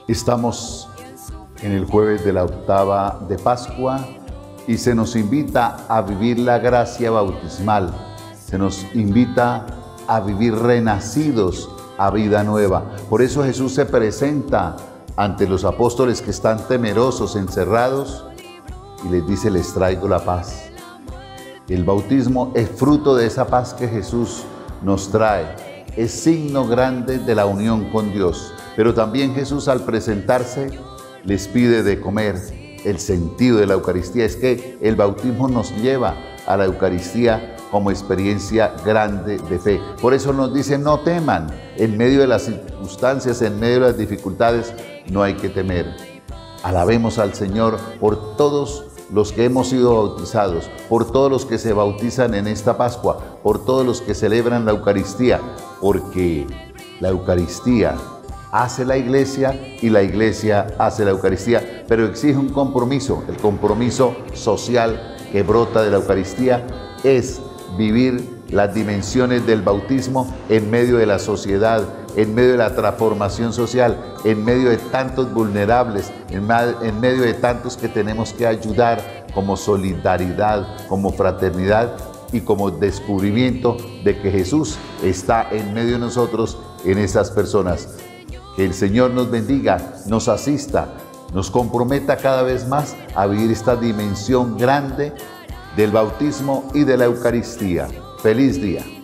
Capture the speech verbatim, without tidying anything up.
Estamos en el jueves de la octava de Pascua y se nos invita a vivir la gracia bautismal, se nos invita a vivir renacidos a vida nueva. Por eso Jesús se presenta ante los apóstoles que están temerosos, encerrados, y les dice: les traigo la paz. El bautismo es fruto de esa paz que Jesús nos trae. Es signo grande de la unión con Dios. Pero también Jesús, al presentarse, les pide de comer. El sentido de la Eucaristía es que el bautismo nos lleva a la Eucaristía como experiencia grande de fe. Por eso nos dice: no teman. En medio de las circunstancias, en medio de las dificultades, no hay que temer. Alabemos al Señor por todos los que hemos sido bautizados, por todos los que se bautizan en esta Pascua, por todos los que celebran la Eucaristía, porque la Eucaristía hace la Iglesia y la Iglesia hace la Eucaristía, pero exige un compromiso. El compromiso social que brota de la Eucaristía es vivir las dimensiones del bautismo en medio de la sociedad, en medio de la transformación social, en medio de tantos vulnerables, en, en medio de tantos que tenemos que ayudar, como solidaridad, como fraternidad y como descubrimiento de que Jesús está en medio de nosotros, en esas personas. Que el Señor nos bendiga, nos asista, nos comprometa cada vez más a vivir esta dimensión grande del bautismo y de la Eucaristía. ¡Feliz día!